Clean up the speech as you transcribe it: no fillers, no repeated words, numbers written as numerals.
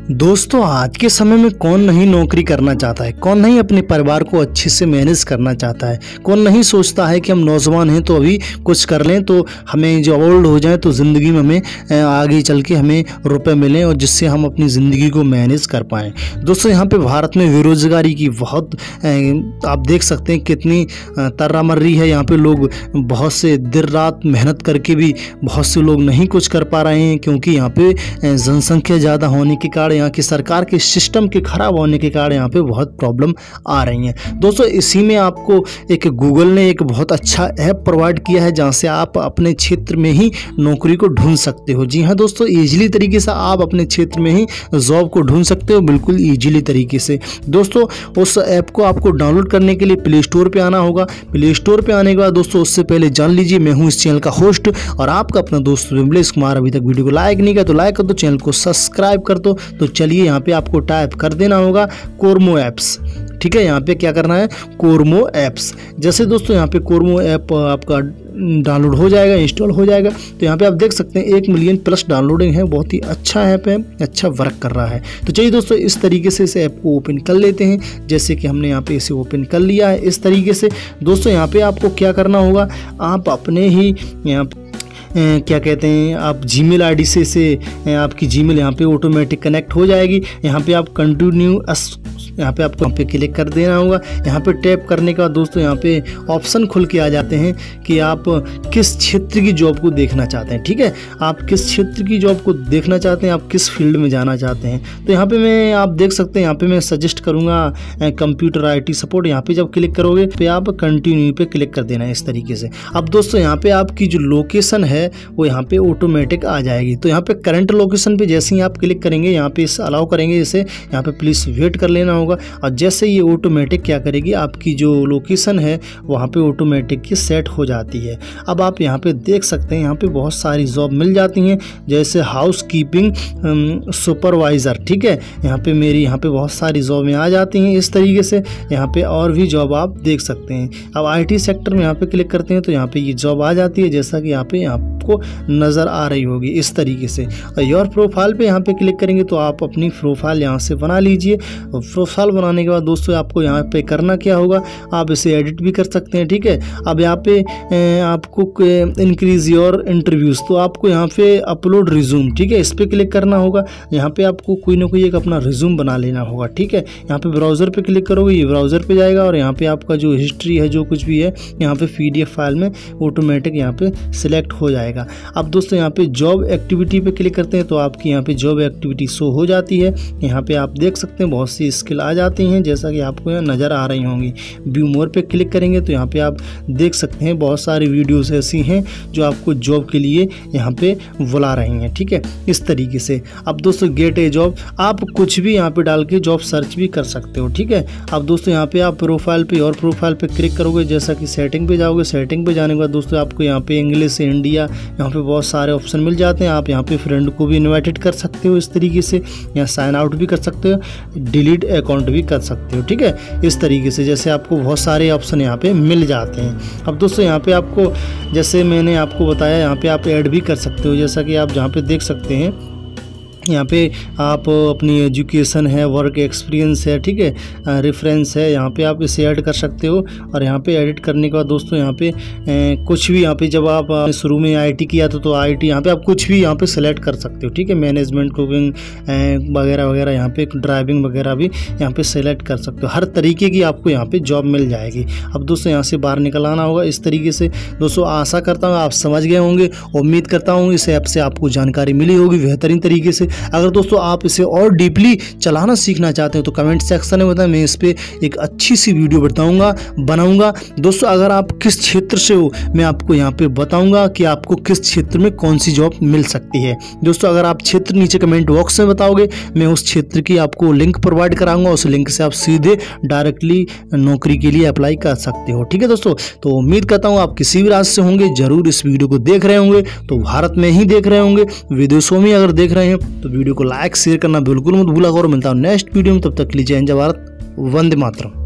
दोस्तों, आज के समय में कौन नहीं नौकरी करना चाहता है, कौन नहीं अपने परिवार को अच्छे से मैनेज करना चाहता है, कौन नहीं सोचता है कि हम नौजवान हैं तो अभी कुछ कर लें तो हमें जो ओल्ड हो जाए तो ज़िंदगी में हमें आगे चल के हमें रुपए मिलें और जिससे हम अपनी ज़िंदगी को मैनेज कर पाएँ। दोस्तों, यहाँ पे भारत में बेरोज़गारी की बहुत आप देख सकते हैं कितनी तर्रा मर्री है। यहाँ पे लोग बहुत से देर रात मेहनत करके भी बहुत से लोग नहीं कुछ कर पा रहे हैं, क्योंकि यहाँ पे जनसंख्या ज़्यादा होने के कारण, यहाँ की सरकार के सिस्टम के खराब होने के कारण यहाँ पे बहुत प्रॉब्लम आ रही हैं। दोस्तों, इसी में आपको एक गूगल ने एक बहुत अच्छा ऐप प्रोवाइड किया है जहाँ से आप अपने क्षेत्र में ही नौकरी को ढूंढ सकते हो। जी हाँ दोस्तों, ईजिली तरीके से आप अपने क्षेत्र में ही जॉब को ढूंढ सकते हो, बिल्कुल ईजिली तरीके से। दोस्तों, उस ऐप को आपको डाउनलोड करने के लिए प्ले स्टोर पर आना होगा। प्ले स्टोर पर आने के बाद दोस्तों, उससे पहले जान लीजिए मैं हूँ इस चैनल का होस्ट और आपका अपना दोस्त विमलेश कुमार। अभी तक वीडियो को लाइक नहीं किया तो लाइक कर दो, चैनल को सब्सक्राइब कर दो। तो चलिए, यहाँ पे आपको टाइप कर देना होगा कोरमो ऐप्स। ठीक है, यहाँ पे क्या करना है, कोरमो ऐप्स। जैसे दोस्तों यहाँ पे कोरमो ऐप आपका डाउनलोड हो जाएगा, इंस्टॉल हो जाएगा, तो यहाँ पे आप देख सकते हैं 1 मिलियन प्लस डाउनलोडिंग है। बहुत ही अच्छा ऐप है, अच्छा वर्क कर रहा है। तो चलिए दोस्तों, इस तरीके से इस ऐप को ओपन कर लेते हैं। जैसे कि हमने यहाँ पे इसे ओपन कर लिया है इस तरीके से। दोस्तों, यहाँ पे आपको क्या करना होगा, आप अपने ही यहाँ क्या कहते हैं, आप जीमेल आईडी से इसे आपकी जीमेल यहाँ पे ऑटोमेटिक कनेक्ट हो जाएगी। यहाँ पे आप कंटिन्यू यहाँ पे आपको यहाँ पे क्लिक कर देना होगा। यहाँ पे टैप करने के बाद दोस्तों यहाँ पे ऑप्शन खुल के आ जाते हैं कि आप किस क्षेत्र की जॉब को देखना चाहते हैं। ठीक है, आप किस क्षेत्र की जॉब को देखना चाहते हैं, आप किस फील्ड में जाना चाहते हैं। तो यहाँ पे मैं आप देख सकते हैं, यहाँ पे मैं सजेस्ट करूँगा कंप्यूटर IT सपोर्ट। यहाँ पे जब क्लिक करोगे तो आप कंटिन्यू पे क्लिक कर देना है इस तरीके से। अब दोस्तों, यहाँ पे आपकी जो लोकेशन है वो यहाँ पे ऑटोमेटिक आ जाएगी। तो यहाँ पे करंट लोकेशन पे जैसे ही आप क्लिक करेंगे, यहाँ पे इस अलाउ करेंगे, इसे यहाँ पे प्लीज़ वेट कर लेना होगा। और जैसे ये ऑटोमेटिक क्या करेगी, आपकी जो लोकेशन है वहाँ पे ऑटोमेटिक की सेट हो जाती है। अब आप यहाँ पे देख सकते हैं, यहाँ पे बहुत सारी जॉब मिल जाती हैं, जैसे हाउस कीपिंग सुपरवाइज़र। ठीक है, यहाँ पे मेरी यहाँ पे बहुत सारी जॉब में आ जाती हैं इस तरीके से। यहाँ पे और भी जॉब आप देख सकते हैं। अब IT सेक्टर में यहाँ पे क्लिक करते हैं तो यहाँ पे ये जॉब आ जाती है, जैसा कि यहाँ पे आपको नज़र आ रही होगी इस तरीके से। और योर प्रोफाइल पे यहाँ पे क्लिक करेंगे तो आप अपनी प्रोफाइल यहाँ से बना लीजिए। प्रोफाइल बनाने के बाद दोस्तों आपको यहाँ पे करना क्या होगा, आप इसे एडिट भी कर सकते हैं। ठीक है, अब यहाँ पे आपको इंक्रीज योर इंटरव्यूज़, तो आपको यहाँ पे अपलोड रिज्यूम, ठीक है, इस पर क्लिक करना होगा। यहाँ पे आपको कोई ना कोई एक अपना रिज्यूम बना लेना होगा। ठीक है, यहाँ पे ब्राउज़र पे क्लिक करोगे, ये ब्राउज़र पे जाएगा और यहाँ पे आपका जो हिस्ट्री है, जो कुछ भी है, यहाँ पे PDF फाइल में ऑटोमेटिक यहाँ पे सिलेक्ट हो जाएगा। अब दोस्तों यहाँ पे जॉब एक्टिविटी पे क्लिक करते हैं तो आपकी यहाँ पे जॉब एक्टिविटी शो हो जाती है। यहाँ पे आप देख सकते हैं बहुत सी स्किल आ जाती हैं, जैसा कि आपको यहाँ नज़र आ रही होंगी। व्यू मोर पे क्लिक करेंगे तो यहाँ पे आप देख सकते हैं बहुत सारी वीडियोस ऐसी हैं जो आपको जॉब के लिए यहाँ पे बुला रही हैं। ठीक है, इस तरीके से। अब दोस्तों गेट ए जॉब, आप कुछ भी यहाँ पे डाल के जॉब सर्च भी कर सकते हो। ठीक है, अब दोस्तों यहाँ पे आप प्रोफाइल पे और प्रोफाइल पे क्लिक करोगे, जैसा कि सेटिंग पे जाओगे। सेटिंग पे जाने के बाद दोस्तों आपको यहाँ पे इंग्लिश इंडिया, यहाँ पे बहुत सारे ऑप्शन मिल जाते हैं। आप यहाँ पे फ्रेंड को भी इनवाइटेड कर सकते हो इस तरीके से, या साइन आउट भी कर सकते हो, डिलीट अकाउंट भी कर सकते हो। ठीक है, इस तरीके से जैसे आपको बहुत सारे ऑप्शन यहाँ पे मिल जाते हैं। अब दोस्तों यहाँ पे आपको, जैसे मैंने आपको बताया, यहाँ पे आप ऐड भी कर सकते हो, जैसा कि आप जहाँ पे देख सकते हैं, यहाँ पे आप अपनी एजुकेशन है, वर्क एक्सपीरियंस है, ठीक है, रेफरेंस है, यहाँ पे आप इसे ऐड कर सकते हो। और यहाँ पे एडिट करने के बाद दोस्तों यहाँ पे कुछ भी, यहाँ पे जब आप शुरू में IT किया तो IT यहाँ पे आप कुछ भी यहाँ पे सेलेक्ट कर सकते हो। ठीक है, मैनेजमेंट, कुकिंग वगैरह वगैरह, यहाँ पे ड्राइविंग वगैरह भी यहाँ पे सेलेक्ट कर सकते हो। हर तरीके की आपको यहाँ पे जॉब मिल जाएगी। अब दोस्तों यहाँ से बाहर निकल आना होगा इस तरीके से। दोस्तों आशा करता हूँ आप समझ गए होंगे, उम्मीद करता हूँ इस ऐप से आपको जानकारी मिली होगी बेहतरीन तरीके से। अगर दोस्तों आप इसे और डीपली चलाना सीखना चाहते हैं तो कमेंट सेक्शन में बताएं, मैं इस पे एक अच्छी सी वीडियो बनाऊंगा। दोस्तों अगर आप किस क्षेत्र से हो, मैं आपको यहाँ पे बताऊंगा कि आपको किस क्षेत्र में कौन सी जॉब मिल सकती है। दोस्तों अगर आप क्षेत्र नीचे कमेंट बॉक्स में बताओगे, मैं उस क्षेत्र की आपको लिंक प्रोवाइड कराऊंगा। उस लिंक से आप सीधे डायरेक्टली नौकरी के लिए अप्लाई कर सकते हो। ठीक है दोस्तों, तो उम्मीद करता हूँ आप किसी भी राज्य से होंगे, जरूर इस वीडियो को देख रहे होंगे, तो भारत में ही देख रहे होंगे, विदेशों में अगर देख रहे हैं तो वीडियो को लाइक शेयर करना बिल्कुल मत भूला करो। मिलता हूँ नेक्स्ट वीडियो में, तब तक के लिए जय हिंद, जय भारत, वंदे मातरम।